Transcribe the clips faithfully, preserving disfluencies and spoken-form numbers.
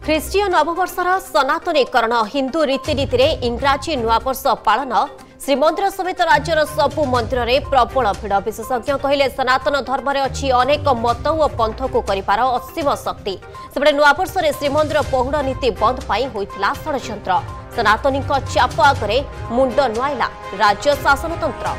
ଖ୍ରୀଷ୍ଟୀୟ ନବବର୍ଷର ସନାତନୀକରଣ ହିନ୍ଦୁ ରୀତିନୀତି ରେ ଇଂରାଜୀ ନୂଆବର୍ଷ ପାଳନ ଶ୍ରୀମନ୍ଦିର ସमेत राज्यर सबु मंदिर में प्रबल भिड़ विशेषज्ञ कहले सनातन धर्म में अच्छी अनेक मत और पंथ को कर असीम शक्ति सेपटे नूआवर्ष में श्रीमंदिर पहुड़ नीति बंद पाई होइथिला षड्यंत्र सनातनी चाप आगे मुंड नुआइला राज्य शासन तंत्र।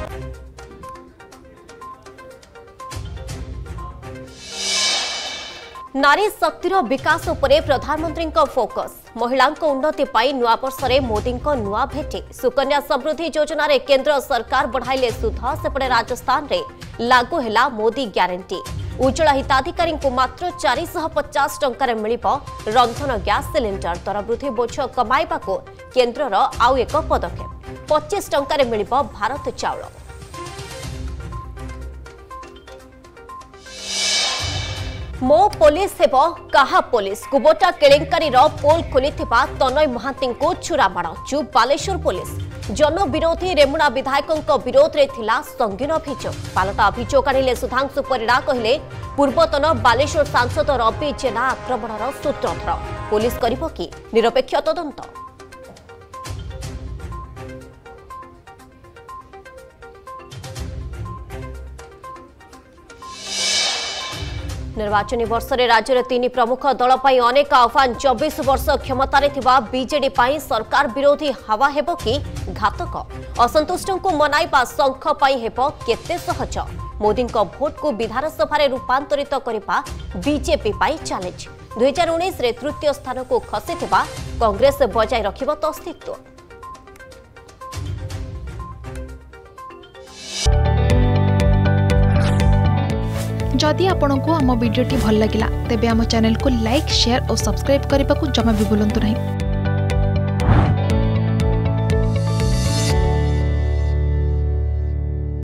नारी शक्तिर विकास उपरे प्रधानमंत्री फोकस महिला उन्नति पाई नूआवर्ष में मोदी नुआ भेटी सुकन्या समृद्धि योजना रे केंद्र सरकार बढ़ाइले सुध सेपटे राजस्थान रे लागू हैला मोदी ग्यारंटी उज्ज्वला हिताधिकारी को मात्र चार सौ पचास टंकार मिलिबो रंधन गैस सिलिंडर दर वृद्धि बोझ कमाइबा को केंद्रर आउ एक पदक्षेप पच्चीस टंकार मिलिबो भारत चाउल। मो पुलिस हेब कहा पुलिस कुबोटा केलेंकारी पोल खोली तनय महांती को छुरा माड़ चुप बालेश्वर पुलिस जन विरोधी रेमुणा विधायकों विरोध में थिला संगीन अभियोग पालटा अभियोग आनिले सुधांशु परिड़ा कहले पूर्वतन बालेश्वर सांसद रवि जेना आक्रमणर सूत्रधर पुलिस करिबो कि निरपेक्ष तदंत। निर्वाचन वर्ष में राज्य में तीन प्रमुख दल पर अनेक आह्वान चौबीस वर्ष क्षमतार बीजेडी पर सरकार विरोधी हवा हेब कि घातक असंतुष्ट को मनाइबा शंख हेब केते सहज मोदी भोट को विधानसभा रूपांतरित करने बीजेपी चैलेंज दुई हजार उन्नीस तृतीय स्थान को खसी कांग्रेस बजाय रखिब तो अस्तित्व। जदि आपंक आम भिडी भल लगा तेब आम चैनल को लाइक शेयर और सब्सक्राइब करने को जमा भी भूलु नहीं।